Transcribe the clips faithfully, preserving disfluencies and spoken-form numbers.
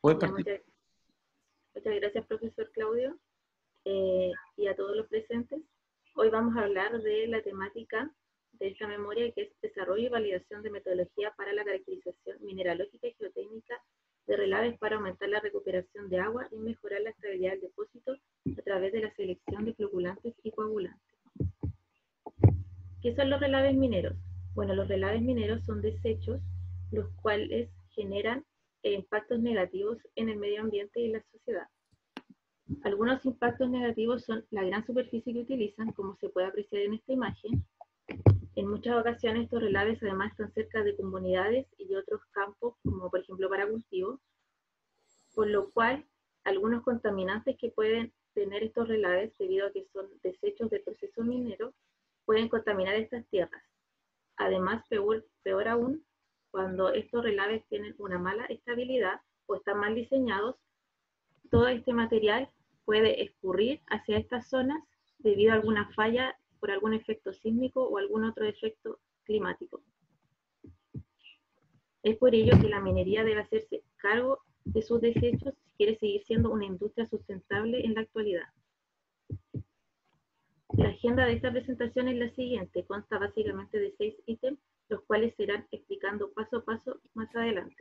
¿Puedes Ya, partir? muchas, muchas gracias, profesor Claudio, eh, y a todos los presentes. Hoy vamos a hablar de la temática de esta memoria, que es desarrollo y validación de metodología para la caracterización mineralógica y geotécnica de relaves para aumentar la recuperación de agua y mejorar la estabilidad del depósito a través de la selección de floculantes y coagulantes. ¿Qué son los relaves mineros? Bueno, los relaves mineros son desechos los cuales generan eh, impactos negativos en el medio ambiente y en la sociedad. Algunos impactos negativos son la gran superficie que utilizan, como se puede apreciar en esta imagen. En muchas ocasiones estos relaves además están cerca de comunidades y otros campos, como por ejemplo para cultivo, por lo cual algunos contaminantes que pueden tener estos relaves, debido a que son desechos del proceso minero, pueden contaminar estas tierras. Además, peor, peor aún, cuando estos relaves tienen una mala estabilidad o están mal diseñados, todo este material puede escurrir hacia estas zonas debido a alguna falla por algún efecto sísmico o algún otro efecto climático. Es por ello que la minería debe hacerse cargo de sus desechos si quiere seguir siendo una industria sustentable en la actualidad. La agenda de esta presentación es la siguiente, consta básicamente de seis ítems, los cuales se irán explicando paso a paso más adelante.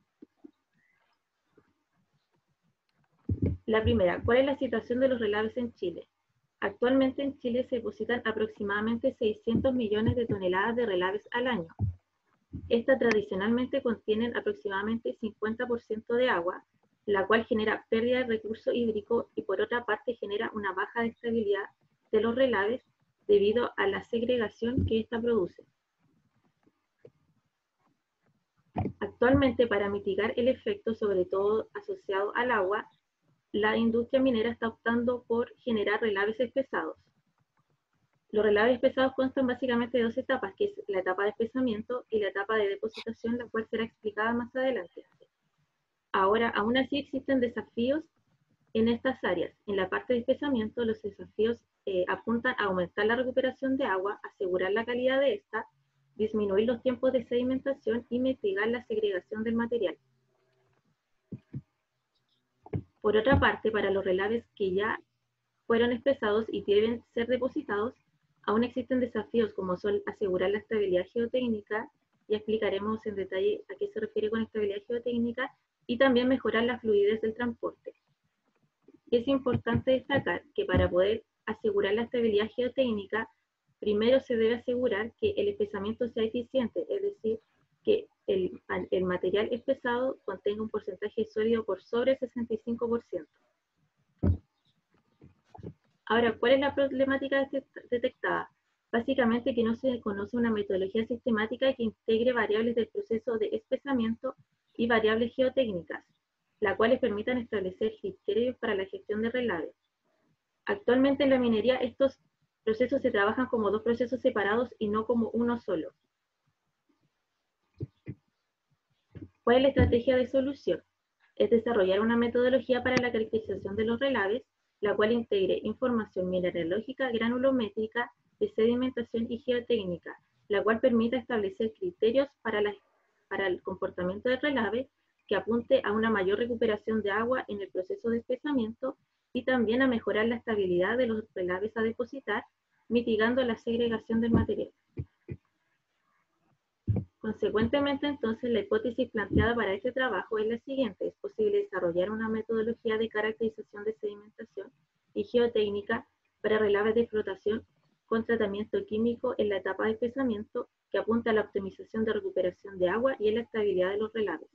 La primera, ¿cuál es la situación de los relaves en Chile? Actualmente en Chile se depositan aproximadamente seiscientos millones de toneladas de relaves al año. Estas tradicionalmente contienen aproximadamente cincuenta por ciento de agua, la cual genera pérdida de recurso hídrico y por otra parte genera una baja de estabilidad de los relaves debido a la segregación que ésta produce. Actualmente, para mitigar el efecto, sobre todo asociado al agua, la industria minera está optando por generar relaves espesados. Los relaves espesados constan básicamente de dos etapas, que es la etapa de espesamiento y la etapa de depositación, la cual será explicada más adelante. Ahora, aún así existen desafíos en estas áreas. En la parte de espesamiento, los desafíos eh, apuntan a aumentar la recuperación de agua, asegurar la calidad de esta, disminuir los tiempos de sedimentación y mitigar la segregación del material. Por otra parte, para los relaves que ya fueron espesados y deben ser depositados, aún existen desafíos como son asegurar la estabilidad geotécnica, ya explicaremos en detalle a qué se refiere con estabilidad geotécnica, y también mejorar la fluidez del transporte. Es importante destacar que para poder asegurar la estabilidad geotécnica, primero se debe asegurar que el espesamiento sea eficiente, es decir, que el, el material espesado contenga un porcentaje sólido por sobre el sesenta y cinco por ciento. Ahora, ¿cuál es la problemática detectada? Básicamente que no se conoce una metodología sistemática que integre variables del proceso de espesamiento y variables geotécnicas, las cuales permitan establecer criterios para la gestión de relaves. Actualmente en la minería estos procesos se trabajan como dos procesos separados y no como uno solo. ¿Cuál es la estrategia de solución? Es desarrollar una metodología para la caracterización de los relaves, la cual integre información mineralógica, granulométrica, de sedimentación y geotécnica, la cual permita establecer criterios para, la, para el comportamiento del relave, que apunte a una mayor recuperación de agua en el proceso de espesamiento y también a mejorar la estabilidad de los relaves a depositar, mitigando la segregación del material. Consecuentemente, entonces, la hipótesis planteada para este trabajo es la siguiente. Es posible desarrollar una metodología de caracterización de sedimentación y geotécnica para relaves de flotación con tratamiento químico en la etapa de espesamiento que apunta a la optimización de recuperación de agua y en la estabilidad de los relaves.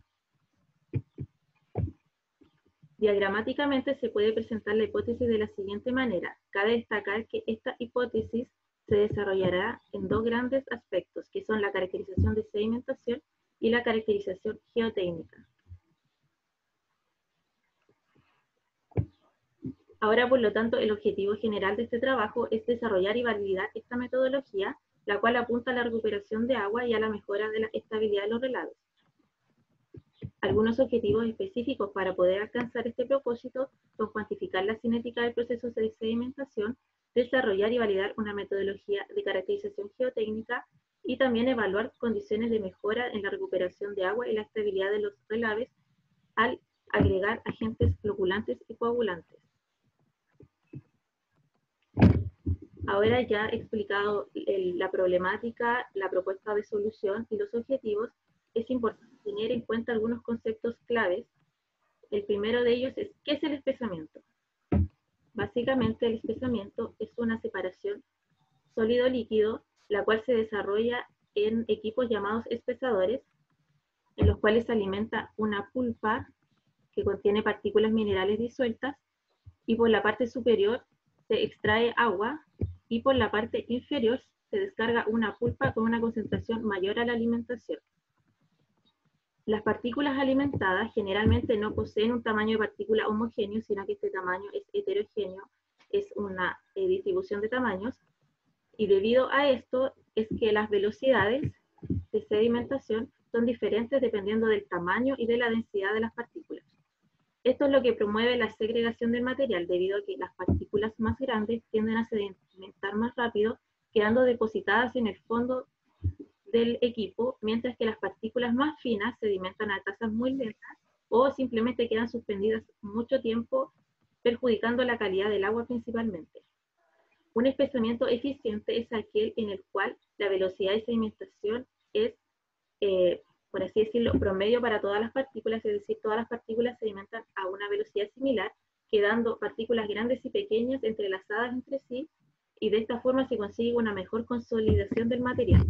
Diagramáticamente se puede presentar la hipótesis de la siguiente manera. Cabe destacar que esta hipótesis se desarrollará en dos grandes aspectos, que son la caracterización de sedimentación y la caracterización geotécnica. Ahora, por lo tanto, el objetivo general de este trabajo es desarrollar y validar esta metodología, la cual apunta a la recuperación de agua y a la mejora de la estabilidad de los relaves. Algunos objetivos específicos para poder alcanzar este propósito son cuantificar la cinética del proceso de sedimentación, desarrollar y validar una metodología de caracterización geotécnica y también evaluar condiciones de mejora en la recuperación de agua y la estabilidad de los relaves al agregar agentes floculantes y coagulantes. Ahora ya he explicado el, la problemática, la propuesta de solución y los objetivos, es importante tener en cuenta algunos conceptos claves. El primero de ellos es, ¿qué es el espesamiento? Básicamente el espesamiento es una separación sólido-líquido, la cual se desarrolla en equipos llamados espesadores, en los cuales se alimenta una pulpa que contiene partículas minerales disueltas, y por la parte superior se extrae agua, y por la parte inferior se descarga una pulpa con una concentración mayor a la alimentación. Las partículas alimentadas generalmente no poseen un tamaño de partícula homogéneo, sino que este tamaño es heterogéneo, es una eh, distribución de tamaños, y debido a esto es que las velocidades de sedimentación son diferentes dependiendo del tamaño y de la densidad de las partículas. Esto es lo que promueve la segregación del material, debido a que las partículas más grandes tienden a sedimentar más rápido, quedando depositadas en el fondo del equipo, mientras que las partículas más finas sedimentan a tasas muy lentas o simplemente quedan suspendidas mucho tiempo, perjudicando la calidad del agua principalmente. Un espesamiento eficiente es aquel en el cual la velocidad de sedimentación es, eh, por así decirlo, promedio para todas las partículas, es decir, todas las partículas sedimentan a una velocidad similar, quedando partículas grandes y pequeñas entrelazadas entre sí, y de esta forma se consigue una mejor consolidación del material.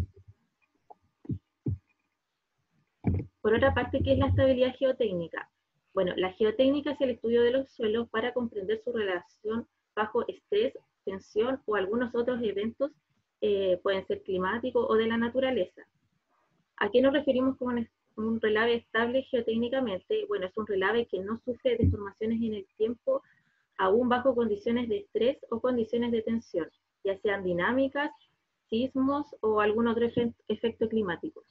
Por otra parte, ¿qué es la estabilidad geotécnica? Bueno, la geotécnica es el estudio de los suelos para comprender su relación bajo estrés, tensión o algunos otros eventos, eh, pueden ser climáticos o de la naturaleza. ¿A qué nos referimos con un, un relave estable geotécnicamente? Bueno, es un relave que no sufre deformaciones en el tiempo, aún bajo condiciones de estrés o condiciones de tensión, ya sean dinámicas, sismos o algún otro efe efecto climático.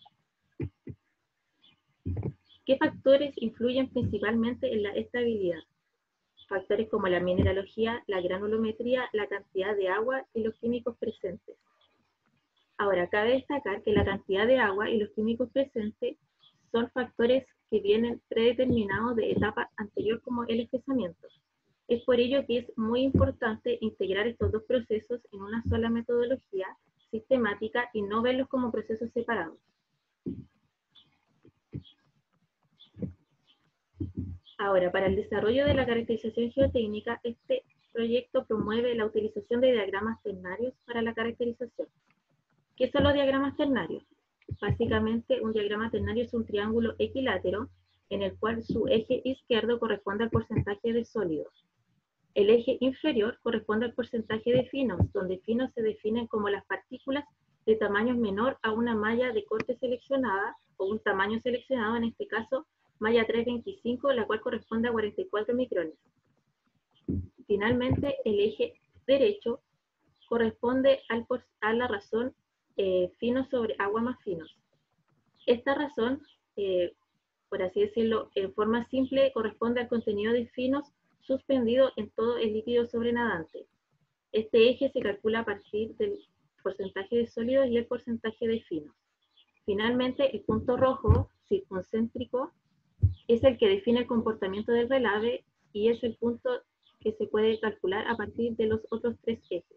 ¿Qué factores influyen principalmente en la estabilidad? Factores como la mineralogía, la granulometría, la cantidad de agua y los químicos presentes. Ahora, cabe destacar que la cantidad de agua y los químicos presentes son factores que vienen predeterminados de etapa anterior como el espesamiento. Es por ello que es muy importante integrar estos dos procesos en una sola metodología sistemática y no verlos como procesos separados. Ahora, para el desarrollo de la caracterización geotécnica, este proyecto promueve la utilización de diagramas ternarios para la caracterización. ¿Qué son los diagramas ternarios? Básicamente, un diagrama ternario es un triángulo equilátero en el cual su eje izquierdo corresponde al porcentaje de sólidos. El eje inferior corresponde al porcentaje de finos, donde finos se definen como las partículas de tamaño menor a una malla de corte seleccionada, o un tamaño seleccionado, en este caso, malla trescientos veinticinco, la cual corresponde a cuarenta y cuatro micrones. Finalmente, el eje derecho corresponde al, a la razón eh, finos sobre agua más finos. Esta razón, eh, por así decirlo, en forma simple, corresponde al contenido de finos suspendido en todo el líquido sobrenadante. Este eje se calcula a partir del porcentaje de sólidos y el porcentaje de finos. Finalmente, el punto rojo circuncéntrico es el que define el comportamiento del relave y es el punto que se puede calcular a partir de los otros tres ejes.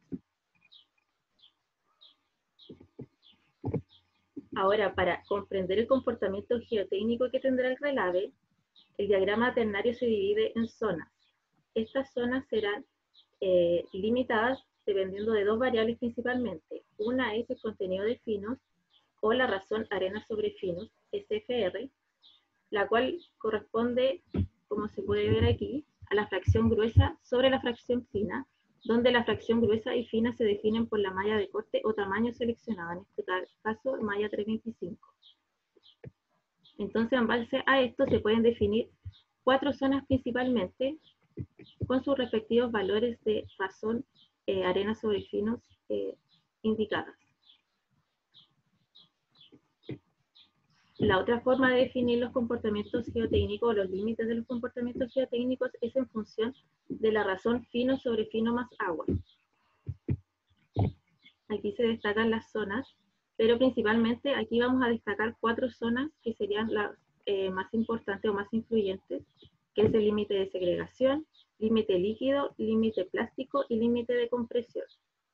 Ahora, para comprender el comportamiento geotécnico que tendrá el relave, el diagrama ternario se divide en zonas. Estas zonas serán eh, limitadas dependiendo de dos variables principalmente. Una es el contenido de finos, o la razón arena sobre finos, S F R, la cual corresponde, como se puede ver aquí, a la fracción gruesa sobre la fracción fina, donde la fracción gruesa y fina se definen por la malla de corte o tamaño seleccionado, en este caso malla trescientos veinticinco. Entonces, en base a esto se pueden definir cuatro zonas principalmente, con sus respectivos valores de razón eh, arena sobre finos eh, indicadas. La otra forma de definir los comportamientos geotécnicos o los límites de los comportamientos geotécnicos es en función de la razón fino sobre fino más agua. Aquí se destacan las zonas, pero principalmente aquí vamos a destacar cuatro zonas que serían las eh, más importantes o más influyentes, que es el límite de segregación, límite líquido, límite plástico y límite de compresión.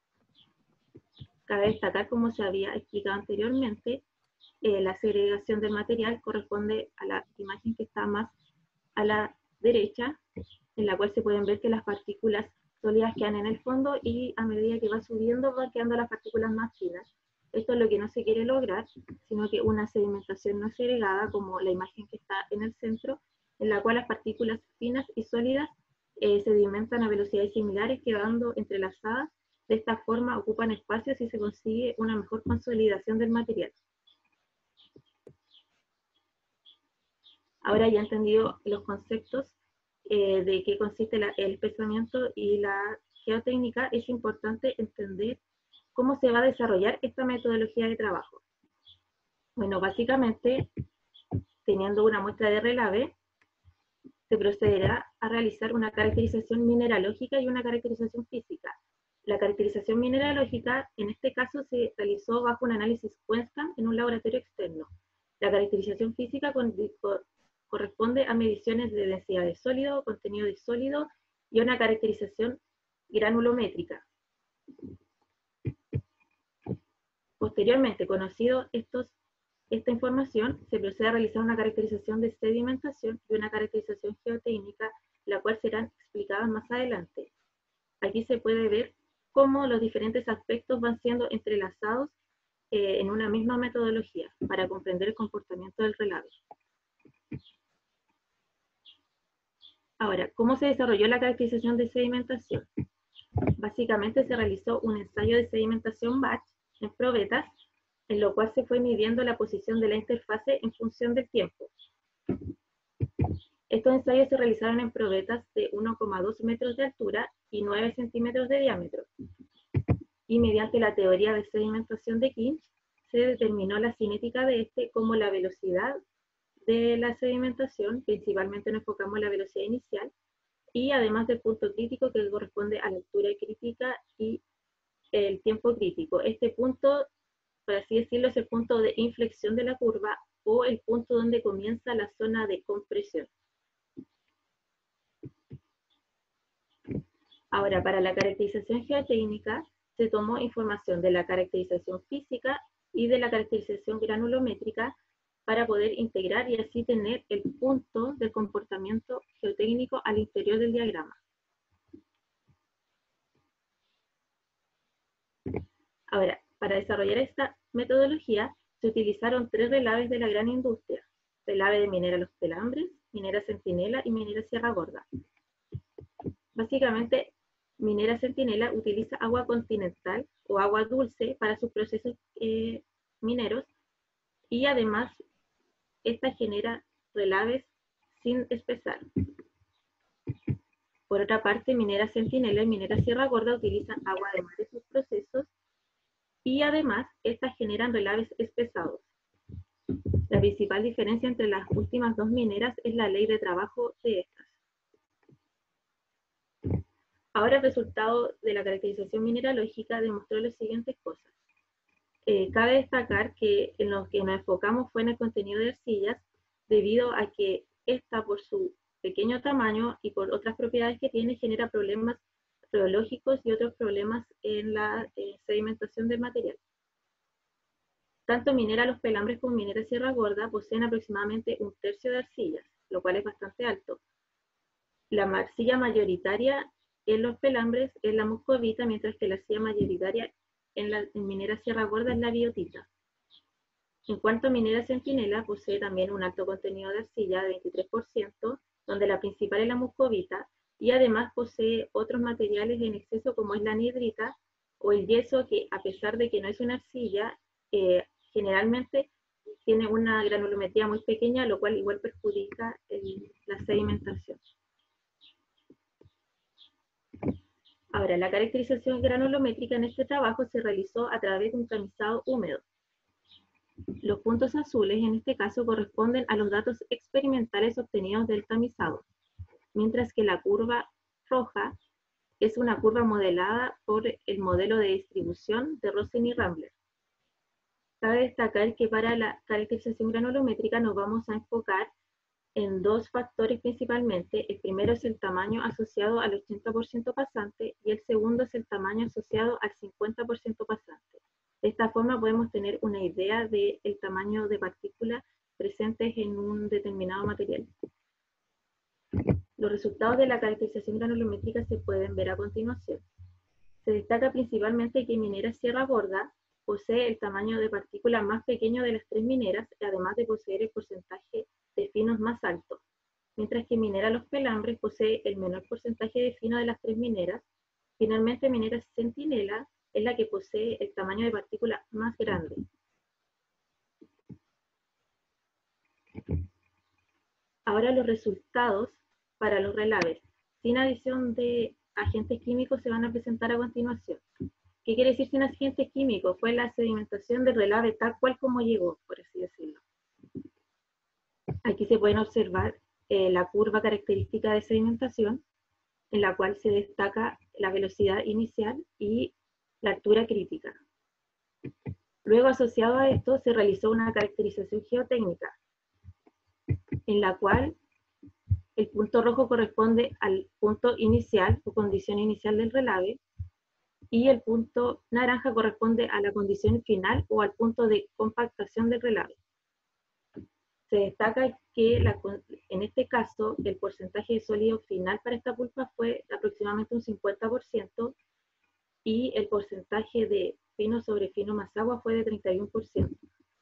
Cabe destacar, como se había explicado anteriormente, eh, la segregación del material corresponde a la imagen que está más a la derecha, en la cual se pueden ver que las partículas sólidas quedan en el fondo y a medida que va subiendo van quedando las partículas más finas. Esto es lo que no se quiere lograr, sino que una sedimentación no segregada, como la imagen que está en el centro, en la cual las partículas finas y sólidas eh, sedimentan a velocidades similares, quedando entrelazadas. De esta forma ocupan espacios y se consigue una mejor consolidación del material. Ahora ya he entendido los conceptos eh, de qué consiste la, el espesamiento y la geotécnica, es importante entender cómo se va a desarrollar esta metodología de trabajo. Bueno, básicamente, teniendo una muestra de relave, se procederá a realizar una caracterización mineralógica y una caracterización física. La caracterización mineralógica, en este caso, se realizó bajo un análisis Westcam en un laboratorio externo. La caracterización física con, con, corresponde a mediciones de densidad de sólido, contenido de sólido y una caracterización granulométrica. Posteriormente, conocido estos, esta información, se procede a realizar una caracterización de sedimentación y una caracterización geotécnica, la cual serán explicadas más adelante. Aquí se puede ver cómo los diferentes aspectos van siendo entrelazados eh, en una misma metodología para comprender el comportamiento del relave. Ahora, ¿cómo se desarrolló la caracterización de sedimentación? Básicamente se realizó un ensayo de sedimentación batch en probetas, en lo cual se fue midiendo la posición de la interfase en función del tiempo. Estos ensayos se realizaron en probetas de uno coma dos metros de altura y nueve centímetros de diámetro. Y mediante la teoría de sedimentación de Kinch, se determinó la cinética de este como la velocidad de la sedimentación, principalmente nos enfocamos en la velocidad inicial, y además del punto crítico que corresponde a la altura crítica y el tiempo crítico. Este punto, por así decirlo, es el punto de inflexión de la curva o el punto donde comienza la zona de compresión. Ahora, para la caracterización geotécnica, se tomó información de la caracterización física y de la caracterización granulométrica para poder integrar y así tener el punto del comportamiento geotécnico al interior del diagrama. Ahora, para desarrollar esta metodología, se utilizaron tres relaves de la gran industria: relave de Minera Los Pelambres, Minera Centinela y Minera Sierra Gorda. Básicamente, Minera Centinela utiliza agua continental o agua dulce para sus procesos eh, mineros, y además esta genera relaves sin espesar. Por otra parte, Minera Centinela y Minera Sierra Gorda utilizan agua de mar en sus procesos y además estas generan relaves espesados. La principal diferencia entre las últimas dos mineras es la ley de trabajo de estas. Ahora el resultado de la caracterización mineralógica demostró las siguientes cosas. Eh, cabe destacar que en lo que nos enfocamos fue en el contenido de arcillas, debido a que esta, por su pequeño tamaño y por otras propiedades que tiene, genera problemas geológicos y otros problemas en la eh, sedimentación del material. Tanto Minera Los Pelambres como Minera Sierra Gorda poseen aproximadamente un tercio de arcillas, lo cual es bastante alto. La arcilla mayoritaria en Los Pelambres es la muscovita, mientras que la arcilla mayoritaria en la en Minera Sierra Gorda es la biotita. En cuanto a Minera Centinela, posee también un alto contenido de arcilla de veintitrés por ciento, donde la principal es la muscovita, y además posee otros materiales en exceso como es la anhidrita o el yeso, que a pesar de que no es una arcilla, eh, generalmente tiene una granulometría muy pequeña, lo cual igual perjudica el, la sedimentación. Ahora, la caracterización granulométrica en este trabajo se realizó a través de un tamizado húmedo. Los puntos azules en este caso corresponden a los datos experimentales obtenidos del tamizado, mientras que la curva roja es una curva modelada por el modelo de distribución de Rosen y Rambler. Cabe destacar que para la caracterización granulométrica nos vamos a enfocar en dos factores principalmente. El primero es el tamaño asociado al ochenta por ciento pasante y el segundo es el tamaño asociado al cincuenta por ciento pasante. De esta forma podemos tener una idea del tamaño de partículas presentes en un determinado material. Los resultados de la caracterización granulométrica se pueden ver a continuación. Se destaca principalmente que Minera Sierra Gorda posee el tamaño de partícula más pequeño de las tres mineras, además de poseer el porcentaje de finos más alto, mientras que Minera Los Pelambres posee el menor porcentaje de fino de las tres mineras. Finalmente, Minera Centinela es la que posee el tamaño de partícula más grande. Ahora los resultados para los relaves, sin adición de agentes químicos, se van a presentar a continuación. ¿Qué quiere decir sin agentes químicos? Fue la sedimentación del relave tal cual como llegó, por así decirlo. Aquí se pueden observar eh, la curva característica de sedimentación, en la cual se destaca la velocidad inicial y la altura crítica. Luego, asociado a esto, se realizó una caracterización geotécnica, en la cual el punto rojo corresponde al punto inicial o condición inicial del relave, y el punto naranja corresponde a la condición final o al punto de compactación del relave. Se destaca que la, en este caso el porcentaje de sólido final para esta pulpa fue aproximadamente un cincuenta por ciento y el porcentaje de fino sobre fino más agua fue de treinta y uno por ciento.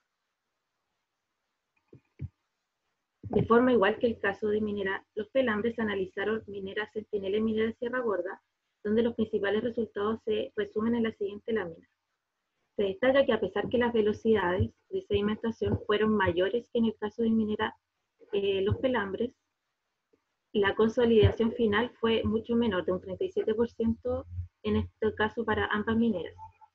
De forma igual que el caso de Minera Los Pelambres, se analizaron Minera Centinela y Minera Sierra Gorda, donde los principales resultados se resumen en la siguiente lámina. Se destaca que a pesar que las velocidades de sedimentación fueron mayores que en el caso de Minera eh, Los Pelambres, la consolidación final fue mucho menor, de un treinta y siete por ciento en este caso para ambas mineras.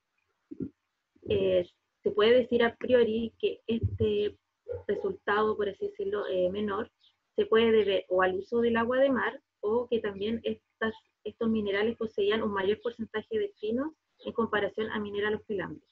Eh, se puede decir a priori que este resultado, por así decirlo, eh, menor, se puede deber o al uso del agua de mar o que también estas, estos minerales poseían un mayor porcentaje de finos en comparación a Minera Los Pelambres.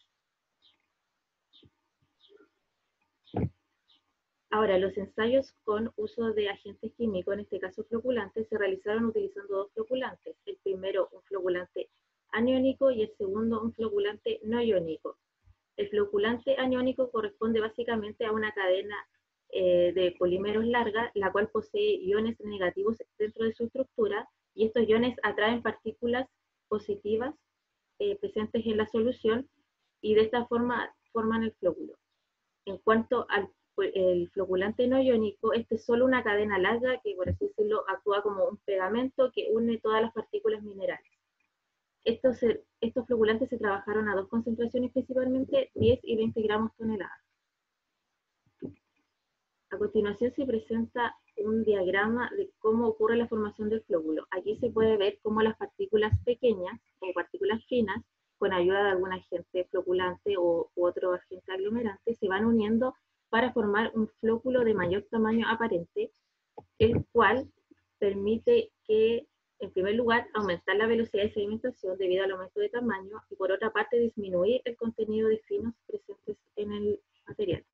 Ahora, los ensayos con uso de agentes químicos, en este caso floculantes, se realizaron utilizando dos floculantes. El primero, un floculante aniónico, y el segundo, un floculante no iónico. El floculante aniónico corresponde básicamente a una cadena eh, de polímeros larga, la cual posee iones negativos dentro de su estructura, y estos iones atraen partículas positivas eh, presentes en la solución, y de esta forma forman el flóculo. En cuanto al el floculante no iónico, este es solo una cadena larga que, por así decirlo, actúa como un pegamento que une todas las partículas minerales. Estos, estos floculantes se trabajaron a dos concentraciones principalmente, diez y veinte gramos tonelada. A continuación se presenta un diagrama de cómo ocurre la formación del flóculo. Aquí se puede ver cómo las partículas pequeñas o partículas finas, con ayuda de algún agente floculante o u otro agente aglomerante, se van uniendo para formar un flóculo de mayor tamaño aparente, el cual permite que, en primer lugar, aumentar la velocidad de sedimentación debido al aumento de tamaño, y por otra parte disminuir el contenido de finos presentes en el material.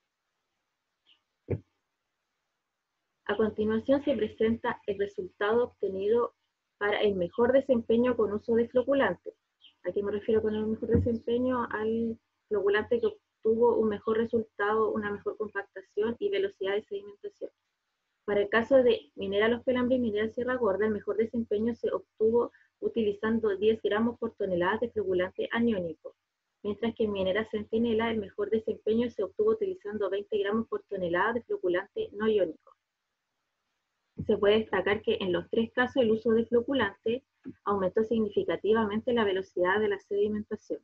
A continuación se presenta el resultado obtenido para el mejor desempeño con uso de floculantes. ¿A qué me refiero con el mejor desempeño? Al floculante que obtuvo un mejor resultado, una mejor compactación y velocidad de sedimentación. Para el caso de Minera Los Pelambres y Minera Sierra Gorda, el mejor desempeño se obtuvo utilizando diez gramos por tonelada de floculante aniónico, mientras que en Minera Centinela el mejor desempeño se obtuvo utilizando veinte gramos por tonelada de floculante no iónico. Se puede destacar que en los tres casos el uso de floculante aumentó significativamente la velocidad de la sedimentación.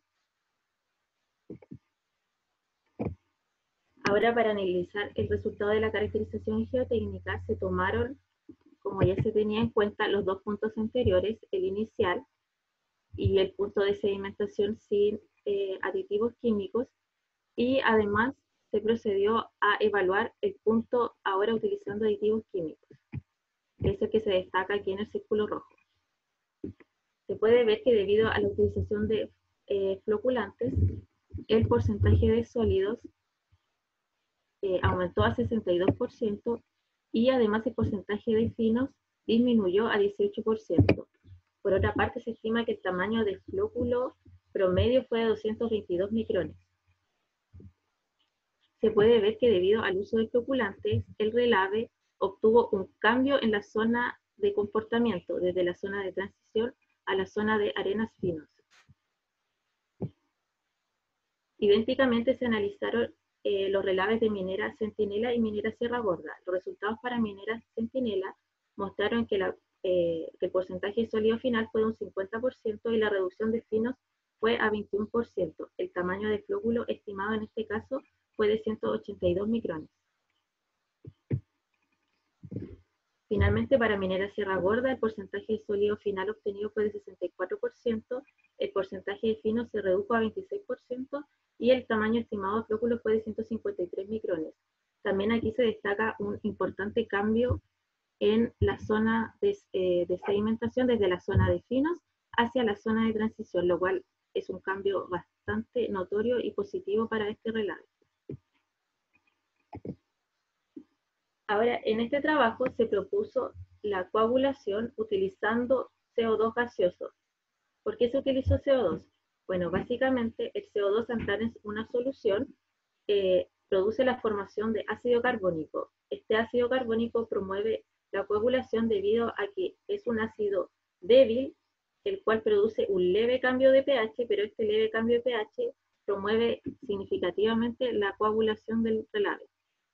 Ahora, para analizar el resultado de la caracterización geotécnica, se tomaron, como ya se tenía en cuenta, los dos puntos anteriores, el inicial y el punto de sedimentación sin eh, aditivos químicos, y además se procedió a evaluar el punto ahora utilizando aditivos químicos. Es el que se destaca aquí en el círculo rojo. Se puede ver que debido a la utilización de eh, floculantes, el porcentaje de sólidos eh, aumentó a sesenta y dos por ciento y además el porcentaje de finos disminuyó a dieciocho por ciento. Por otra parte, se estima que el tamaño del flóculo promedio fue de doscientos veintidós micrones. Se puede ver que debido al uso de floculantes, el relave obtuvo un cambio en la zona de comportamiento, desde la zona de transición a la zona de arenas finos. Idénticamente se analizaron eh, los relaves de minera Centinela y minera Sierra Gorda. Los resultados para minera Centinela mostraron que, la, eh, que el porcentaje de sólido final fue de un cincuenta por ciento y la reducción de finos fue a veintiuno por ciento. El tamaño de flóculo estimado en este caso fue de ciento ochenta y dos micrones. Finalmente, para minera Sierra Gorda, el porcentaje de sólido final obtenido fue de sesenta y cuatro por ciento, el porcentaje de finos se redujo a veintiséis por ciento y el tamaño estimado de flóculo fue de ciento cincuenta y tres micrones. También aquí se destaca un importante cambio en la zona de, eh, de sedimentación desde la zona de finos hacia la zona de transición, lo cual es un cambio bastante notorio y positivo para este relave. Ahora, en este trabajo se propuso la coagulación utilizando C O dos gaseoso. ¿Por qué se utilizó C O dos? Bueno, básicamente el C O dos al estar en una solución eh, produce la formación de ácido carbónico. Este ácido carbónico promueve la coagulación debido a que es un ácido débil, el cual produce un leve cambio de pH, pero este leve cambio de pH promueve significativamente la coagulación del relave.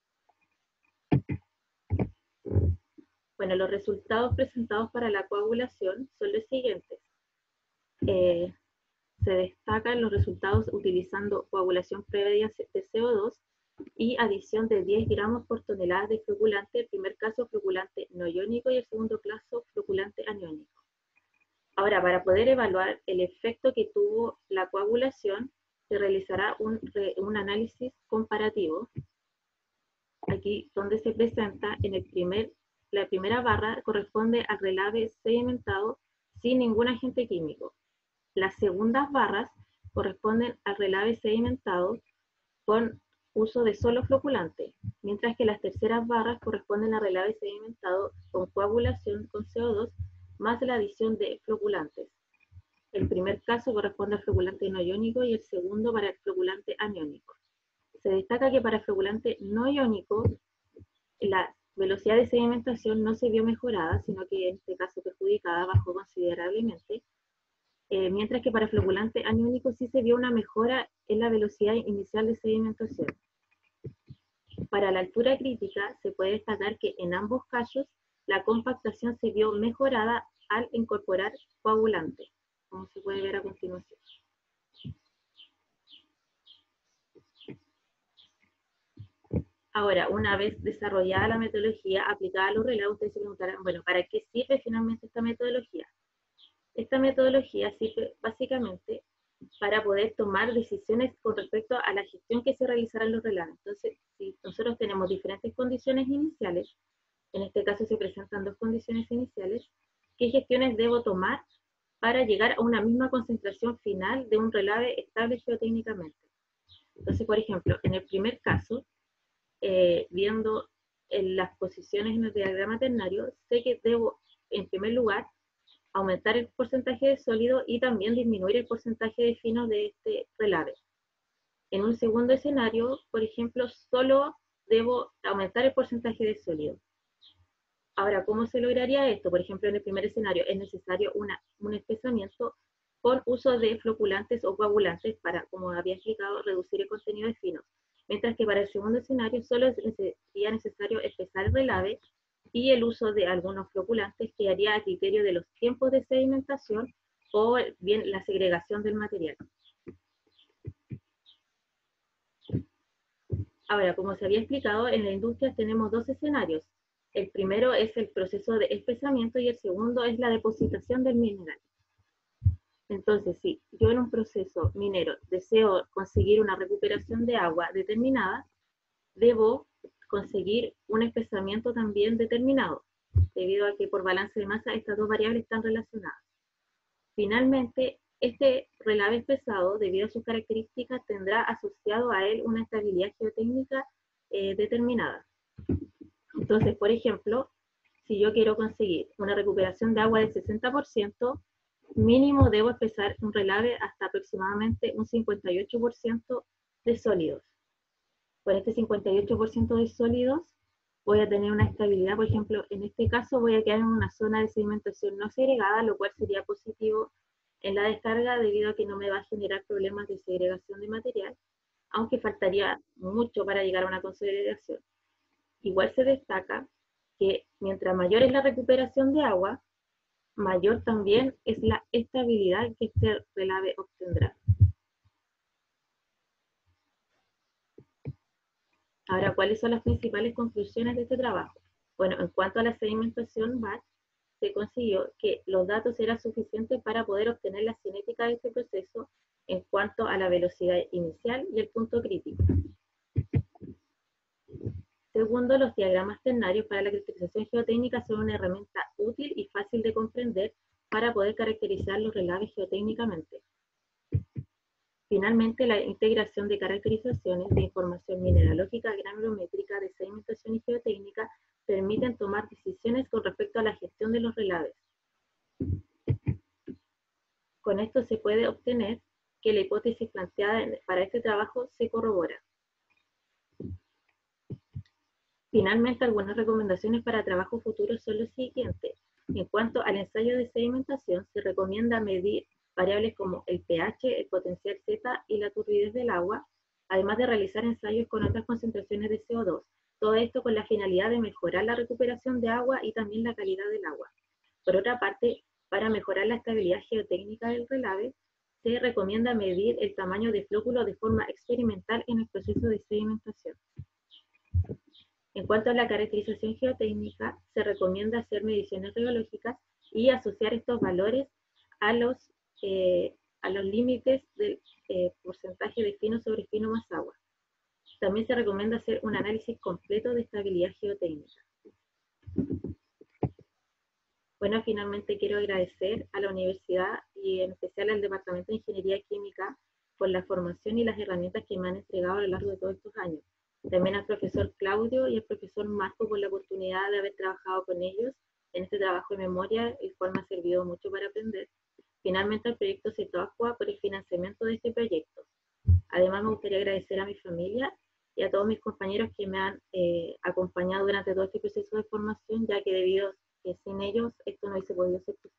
Bueno, los resultados presentados para la coagulación son los siguientes. Eh, se destacan los resultados utilizando coagulación previa de C O dos y adición de diez gramos por tonelada de floculante, el primer caso floculante no iónico y el segundo caso floculante aniónico. Ahora, para poder evaluar el efecto que tuvo la coagulación, se realizará un, un análisis comparativo, aquí donde se presenta en el primer, la primera barra corresponde al relave sedimentado sin ningún agente químico. Las segundas barras corresponden al relave sedimentado con uso de solo floculante, mientras que las terceras barras corresponden al relave sedimentado con coagulación con C O dos más la adición de floculantes. El primer caso corresponde al floculante no iónico y el segundo para el floculante aniónico. Se destaca que para el floculante no iónico la velocidad de sedimentación no se vio mejorada, sino que en este caso perjudicada, bajó considerablemente, eh, mientras que para el floculante aniónico sí se vio una mejora en la velocidad inicial de sedimentación. Para la altura crítica se puede destacar que en ambos casos la compactación se vio mejorada al incorporar coagulante, como se puede ver a continuación. Ahora, una vez desarrollada la metodología aplicada a los relaves, ustedes se preguntarán, bueno, ¿para qué sirve finalmente esta metodología? Esta metodología sirve básicamente para poder tomar decisiones con respecto a la gestión que se realizará en los relaves. Entonces, si nosotros tenemos diferentes condiciones iniciales, en este caso se presentan dos condiciones iniciales, ¿qué gestiones debo tomar para llegar a una misma concentración final de un relave estable geotécnicamente? Entonces, por ejemplo, en el primer caso, eh, viendo en las posiciones en el diagrama ternario, sé que debo, en primer lugar, aumentar el porcentaje de sólido y también disminuir el porcentaje de fino de este relave. En un segundo escenario, por ejemplo, solo debo aumentar el porcentaje de sólido. Ahora, ¿cómo se lograría esto? Por ejemplo, en el primer escenario es necesario una, un espesamiento con uso de floculantes o coagulantes para, como había explicado, reducir el contenido de finos. Mientras que para el segundo escenario solo sería necesario espesar el relave y el uso de algunos floculantes quedaría a criterio de los tiempos de sedimentación o bien la segregación del material. Ahora, como se había explicado, en la industria tenemos dos escenarios. El primero es el proceso de espesamiento y el segundo es la depositación del mineral. Entonces, si yo en un proceso minero deseo conseguir una recuperación de agua determinada, debo conseguir un espesamiento también determinado, debido a que por balance de masa estas dos variables están relacionadas. Finalmente, este relave espesado, debido a sus características, tendrá asociado a él una estabilidad geotécnica eh, determinada. Entonces, por ejemplo, si yo quiero conseguir una recuperación de agua del sesenta por ciento, mínimo debo empezar un relave hasta aproximadamente un cincuenta y ocho por ciento de sólidos. Por este cincuenta y ocho por ciento de sólidos voy a tener una estabilidad, por ejemplo, en este caso voy a quedar en una zona de sedimentación no segregada, lo cual sería positivo en la descarga debido a que no me va a generar problemas de segregación de material, aunque faltaría mucho para llegar a una consolidación. Igual se destaca que mientras mayor es la recuperación de agua, mayor también es la estabilidad que este relave obtendrá. Ahora, ¿cuáles son las principales conclusiones de este trabajo? Bueno, en cuanto a la sedimentación batch, se consiguió que los datos eran suficientes para poder obtener la cinética de este proceso en cuanto a la velocidad inicial y el punto crítico. Segundo, los diagramas ternarios para la caracterización geotécnica son una herramienta útil y fácil de comprender para poder caracterizar los relaves geotécnicamente. Finalmente, la integración de caracterizaciones de información mineralógica, granulométrica, de sedimentación y geotécnica permiten tomar decisiones con respecto a la gestión de los relaves. Con esto se puede obtener que la hipótesis planteada para este trabajo se corrobora. Finalmente, algunas recomendaciones para trabajo futuro son los siguientes. En cuanto al ensayo de sedimentación, se recomienda medir variables como el pH, el potencial Z y la turbidez del agua, además de realizar ensayos con otras concentraciones de C O dos. Todo esto con la finalidad de mejorar la recuperación de agua y también la calidad del agua. Por otra parte, para mejorar la estabilidad geotécnica del relave, se recomienda medir el tamaño de flóculo de forma experimental en el proceso de sedimentación. En cuanto a la caracterización geotécnica, se recomienda hacer mediciones radiológicas y asociar estos valores a los, eh, a los límites del eh, porcentaje de fino sobre fino más agua. También se recomienda hacer un análisis completo de estabilidad geotécnica. Bueno, finalmente quiero agradecer a la universidad y en especial al Departamento de Ingeniería Química por la formación y las herramientas que me han entregado a lo largo de todos estos años. También al profesor Claudio y al profesor Marco por la oportunidad de haber trabajado con ellos en este trabajo de memoria, el cual me ha servido mucho para aprender. Finalmente al proyecto CETOACUA por el financiamiento de este proyecto. Además me gustaría agradecer a mi familia y a todos mis compañeros que me han eh, acompañado durante todo este proceso de formación, ya que debido a que sin ellos esto no hubiese podido ser posible.